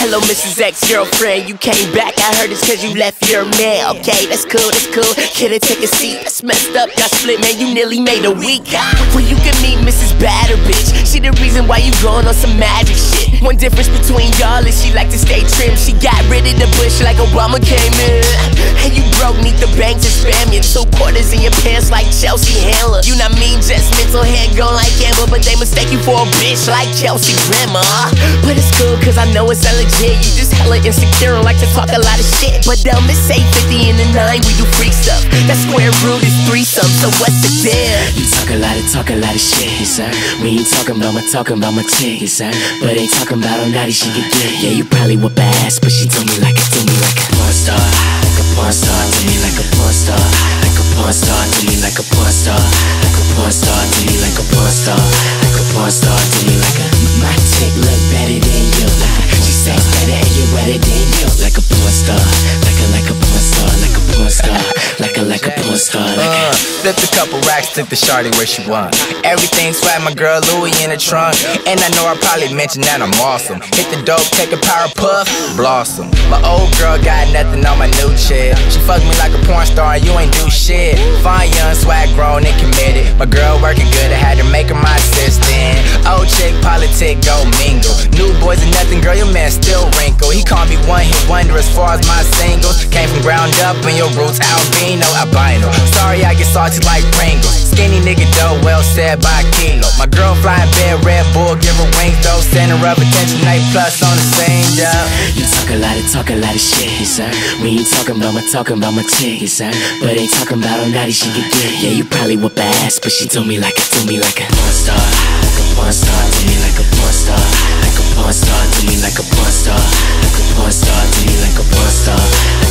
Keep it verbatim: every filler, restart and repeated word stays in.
Hello, Missus Ex-Girlfriend, you came back, I heard it's cause you left your man. Okay, that's cool, that's cool, kiddo, take a seat. That's messed up, got split, man, you nearly made a week. Well, you can meet Missus Batter, bitch. She the reason why you going on some magic shit. One difference between y'all is she like to stay trim. She got rid of the bush like Obama came in. And you broke, need the bank to spam you. Two quarters in your pants like Chelsea Handler. You not mean, just mental head gone like Amber, but they mistake you for a bitch like Chelsea Grammer. But it's cool cause I know it's legit. You just hella insecure and like to talk a lot of shit. But down this eight fifty in the nine, we do freak stuff. That square root is threesome, so what's the deal? You talk a lot of, talk a lot of shit, yes sir. We ain't talking about my, talking about my chick, yes sir. But ain't talking about how naughty she can get. Yeah, you probably whip her ass, but she do me like a, do me like a porn star. Like a porn star, do me like a porn star. Like a porn star, do me like a porn star. Like a porn star, do me like a porn star. Like a porn star, do me like a. My chick look better than you. She sex better and you wetter than you. Like a porn star, like a, like a porn star, like a porn star, like a, like a porn star. Like uh, flipped a couple racks, took the shawty where she want. Everything swag, my girl Louis in the trunk. And I know I probably mentioned that I'm awesome. Hit the dope, take a power puff, blossom. My old girl got nothing on my new chick. She fucked me like a porn star and you ain't do shit. Fine, young, swag, grown and committed. My girl working good, I had to make her my assistant. Old chick, politic, go mingle. New boys and nothing, girl, your man still wrinkle. He called me one hit wonder as far as my singles. Came from ground up and your roots albino, albino. Sorry I get salty like Pringles. Skinny nigga though, well said by Kilo. My girl flying bed, Red Bull, give her wings though. Center of attention, A plus on the same job. You talk a lot of, talk a lot of shit, yes sir. We ain't talking about my, talking about my chick, yes sir. But ain't talking about how naughty she can get. Yeah, you probably whip her ass, but she do me like a, do me like a porn star. Like a porn star, do me like a porn star. Like a porn star, do me like a porn star. Like a porn star, do me like a porn star.